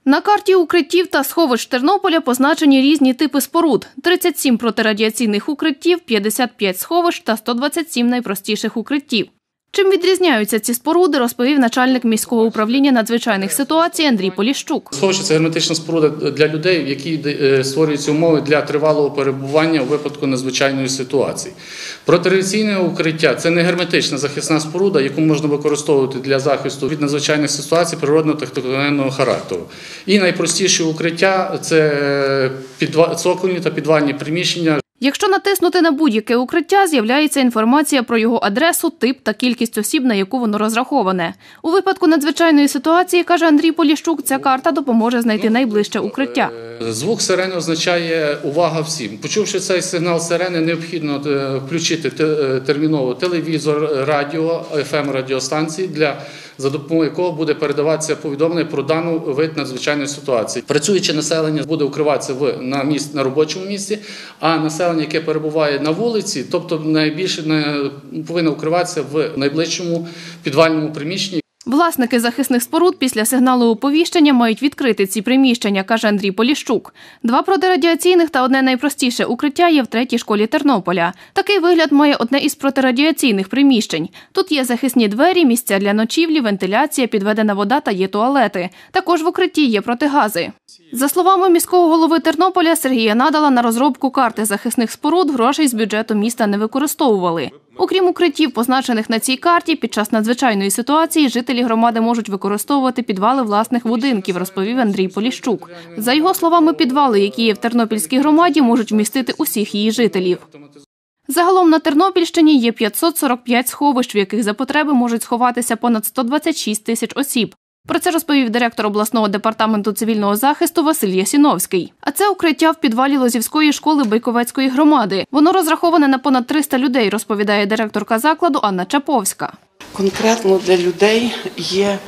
На карті укриттів та сховищ Тернополя позначені різні типи споруд – 37 протирадіаційних укриттів, 55 сховищ та 127 найпростіших укриттів. Чим відрізняються ці споруди, розповів начальник міського управління надзвичайних ситуацій Андрій Поліщук. Сховище – це герметична споруда для людей, в якій створюються умови для тривалого перебування у випадку надзвичайної ситуації. Протирадіаційне укриття – це не герметична захисна споруда, яку можна використовувати для захисту від надзвичайних ситуацій природного та техногенного характеру. І найпростіші укриття – це цокольні та підвальні приміщення. Якщо натиснути на будь-яке укриття, з'являється інформація про його адресу, тип та кількість осіб, на яку воно розраховане. У випадку надзвичайної ситуації, каже Андрій Поліщук, ця карта допоможе знайти найближче укриття. Звук сирени означає «увага всім». Почувши цей сигнал сирени, необхідно включити терміново телевізор, радіо, FM-радіостанції, за допомогою якого буде передаватися повідомлення про дану вид надзвичайної ситуації. Працююче населення буде укриватися на робочому місці, а населення, яке перебуває на вулиці, тобто найбільше повинно укриватися в найближчому підвальному приміщенні. Власники захисних споруд після сигналу оповіщення мають відкрити ці приміщення, каже Андрій Поліщук. 2 протирадіаційних та одне найпростіше укриття є в 3-й школі Тернополя. Такий вигляд має одне із протирадіаційних приміщень. Тут є захисні двері, місця для ночівлі, вентиляція, підведена вода та є туалети. Також в укритті є протигази. За словами міського голови Тернополя Сергія Надала, на розробку карти захисних споруд грошей з бюджету міста не використовували. Окрім укриттів, позначених на цій карті, під час надзвичайної ситуації жителі громади можуть використовувати підвали власних будинків, розповів Андрій Поліщук. За його словами, підвали, які є в Тернопільській громаді, можуть вмістити усіх її жителів. Загалом на Тернопільщині є 545 сховищ, в яких за потреби можуть сховатися понад 126 тисяч осіб. Про це розповів директор обласного департаменту цивільного захисту Василь Ясіновський. А це укриття в підвалі Лозівської школи Байковецької громади. Воно розраховане на понад 300 людей, розповідає директорка закладу Анна Чаповська. Конкретно для людей є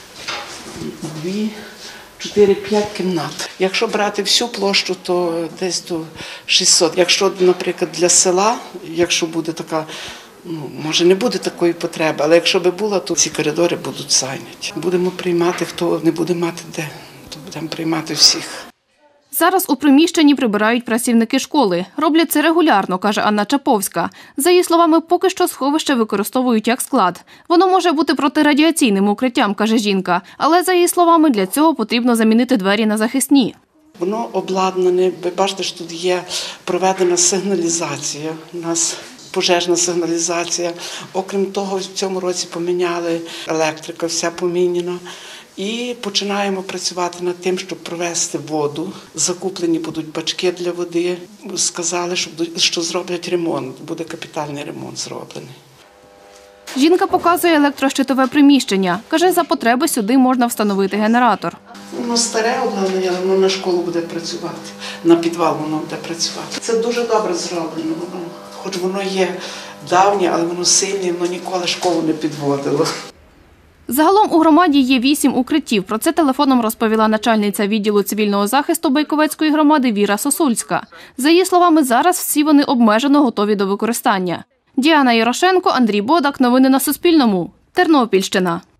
4-5 кімнат. Якщо брати всю площу, то десь до 600. Якщо, наприклад, для села, якщо буде така, може не буде такої потреби, але якщо би була, то ці коридори будуть зайняті. Будемо приймати, хто не буде мати де, то будемо приймати всіх. Зараз у приміщенні прибирають працівники школи. Роблять це регулярно, каже Анна Чаповська. За її словами, поки що сховище використовують як склад. Воно може бути протирадіаційним укриттям, каже жінка. Але, за її словами, для цього потрібно замінити двері на захисні. Воно обладнане, ви бачите, що тут є проведена сигналізація. У нас пожежна сигналізація. Окрім того, в цьому році поміняли електрика, вся поміняна. І починаємо працювати над тим, щоб провести воду. Закуплені будуть бачки для води. Сказали, що зроблять ремонт, буде капітальний ремонт зроблений. Жінка показує електрощитове приміщення. Каже, за потреби сюди можна встановити генератор. Воно старе обладнання, воно на школу буде працювати, на підвал воно буде працювати. Це дуже добре зроблено. Хоч воно є давнє, але воно сильне, воно ніколи школу не підводило. Загалом у громаді є 8 укриттів. Про це телефоном розповіла начальниця відділу цивільного захисту Байковецької громади Віра Сосульська. За її словами, зараз всі вони обмежено готові до використання. Діана Ярошенко, Андрій Бодак. Новини на Суспільному. Тернопільщина.